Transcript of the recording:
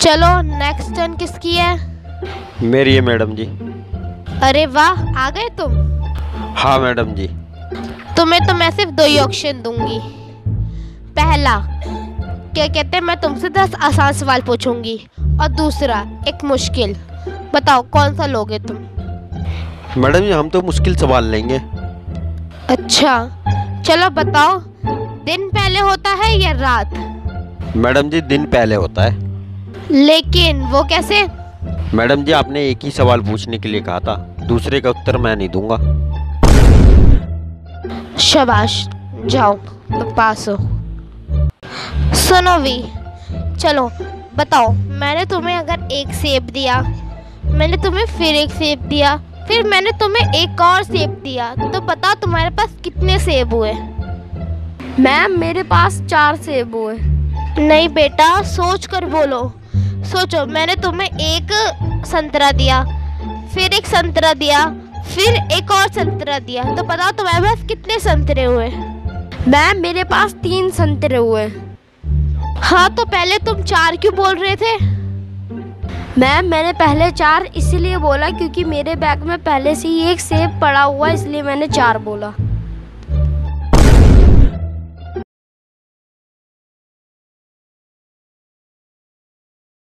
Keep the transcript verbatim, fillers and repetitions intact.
चलो next turn किसकी है? मेरी है मैडम जी। अरे वाह, आ गए तुम। हाँ मैडम जी। तुम्हें तो मैं सिर्फ दो ही ऑप्शन दूंगी। पहला, क्या कहते हैं, मैं तुमसे दस आसान सवाल पूछूंगी, और दूसरा एक मुश्किल। बताओ कौन सा लोगे तुम? मैडम जी हम तो मुश्किल सवाल लेंगे। अच्छा चलो बताओ, दिन पहले होता है या रात? मैडम जी दिन पहले होता है। लेकिन वो कैसे? मैडम जी आपने एक ही सवाल पूछने के लिए कहा था, दूसरे का उत्तर मैं नहीं दूंगा। शाबाश, जाओ तो पास हो। सुनो वी, चलो बताओ, मैंने तुम्हें अगर एक सेब दिया, मैंने तुम्हें फिर एक सेब दिया, फिर मैंने तुम्हें एक और सेब दिया, तो बताओ तुम्हारे पास कितने सेब हुए? मैम मेरे पास चार सेब हुए। नहीं बेटा, सोच कर बोलो। सोचो, मैंने तुम्हें एक संतरा दिया, फिर एक संतरा दिया, फिर एक और संतरा दिया, तो बताओ तुम्हारे पास कितने संतरे हुए? मैम मेरे पास तीन संतरे हुए। हाँ तो पहले तुम चार क्यों बोल रहे थे? मैम मैंने पहले चार इसलिए बोला क्योंकि मेरे बैग में पहले से ही एक सेब पड़ा हुआ, इसलिए मैंने चार बोला।